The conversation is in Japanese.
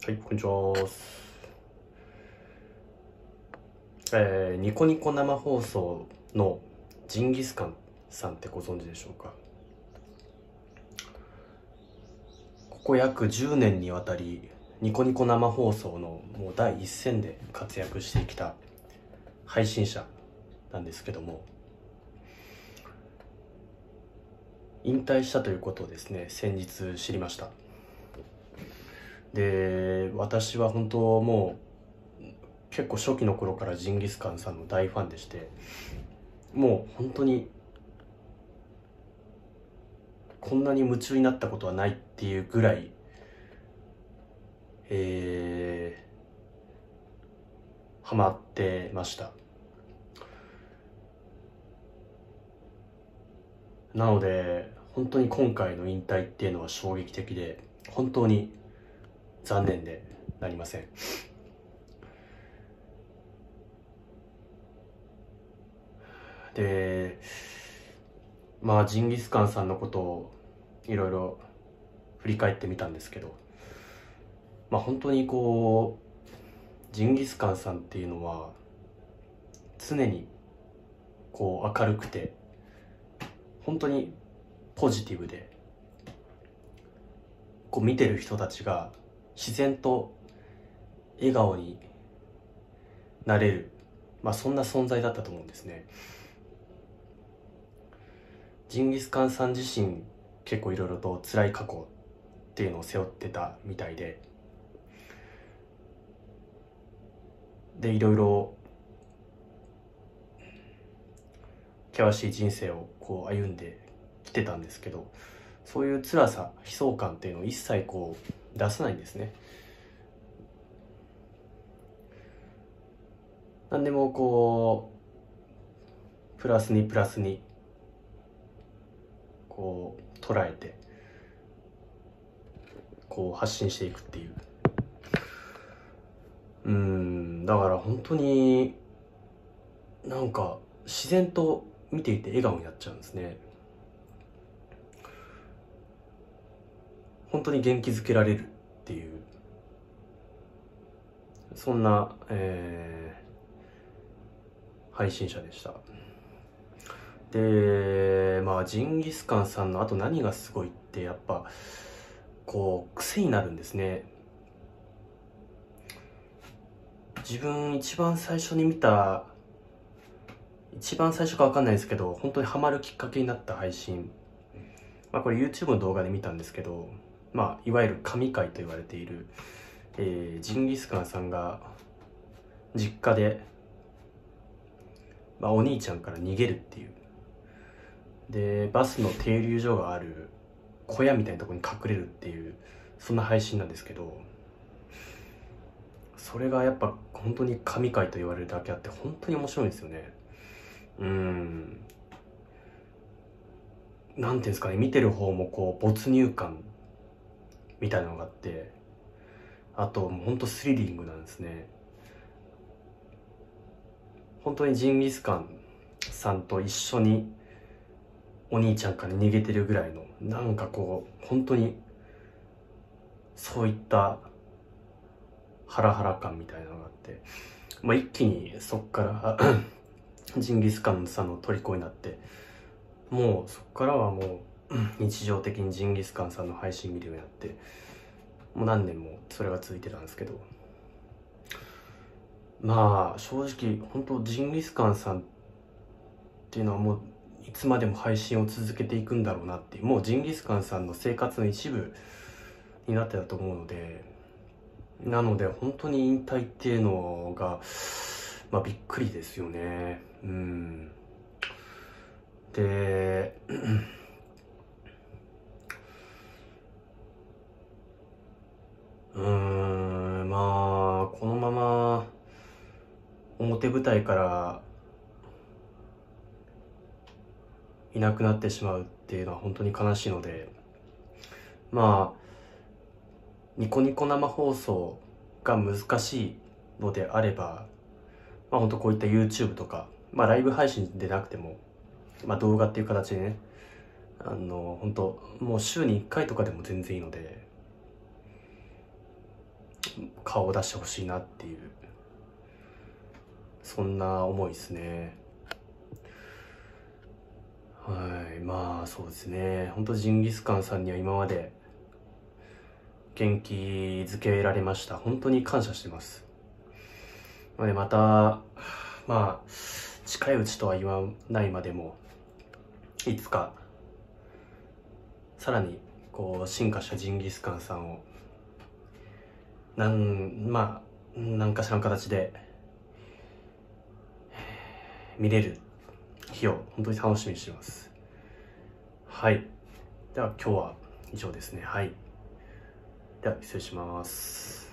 はい、こんにちは。ニコニコ生放送のジンギスカンさんってご存知でしょうか。ここ約10年にわたりニコニコ生放送のもう第一線で活躍してきた配信者なんですけども、引退したということをですね、先日知りました。で、私は本当もう結構初期の頃からジンギスカンさんの大ファンでして、もう本当にこんなに夢中になったことはないっていうぐらい、ハマってました。なので本当に今回の引退っていうのは衝撃的で、本当に残念でなりません。で、ジンギスカンさんのことをいろいろ振り返ってみたんですけど、本当にジンギスカンさんっていうのは常に明るくて、本当にポジティブで、見てる人たちが自然と笑顔になれる、そんな存在だったと思うんですね。ジンギスカンさん自身結構いろいろと辛い過去っていうのを背負ってたみたいで、いろいろ険しい人生を歩んできてたんですけど、そういう辛さ悲壮感っていうのを一切出さないんですね。何でもプラスにプラスに捉えて発信していくっていう、だから本当になんか自然と見ていて笑顔になっちゃうんですね。本当に元気づけられるっていう、そんな、配信者でした。で、ジンギスカンさんのあと何がすごいって、やっぱ癖になるんですね。自分一番最初に見た、一番最初か分かんないですけど、本当にハマるきっかけになった配信、これ YouTube の動画で見たんですけど、いわゆる神回と言われている、ジンギスカンさんが実家で、お兄ちゃんから逃げるっていう、でバスの停留所がある小屋みたいなところに隠れるっていう、そんな配信なんですけど、それがやっぱ本当に神回と言われるだけあって本当に面白いんですよね。なんていうんですかね、見てる方も没入感みたいなのがあって、あともう本当スリリングなんですね。本当にジンギスカンさんと一緒にお兄ちゃんから逃げてるぐらいの、本当にそういったハラハラ感みたいなのがあって、一気にそっからジンギスカンさんの虜になって、もうそっからはもう日常的にジンギスカンさんの配信見るようになって、もう何年もそれが続いてたんですけど、正直本当ジンギスカンさんっていうのはもういつまでも配信を続けていくんだろうなっていう、もうジンギスカンさんの生活の一部になってたと思うので、なので本当に引退っていうのがびっくりですよね。でこのまま表舞台からいなくなってしまうっていうのは本当に悲しいので、ニコニコ生放送が難しいのであれば、本当こういった YouTube とか、ライブ配信でなくても、動画っていう形でね、本当もう週に1回とかでも全然いいので、 顔を出してほしいなっていう、そんな思いですね。はい、まあそうですね、本当ジンギスカンさんには今まで元気づけられました。本当に感謝してます。またまあ近いうちとは言わないまでも、いつかさらにこう進化したジンギスカンさんを何かしらの形で見れる日を本当に楽しみにしています。はい、では今日は以上ですね。はい、では失礼します。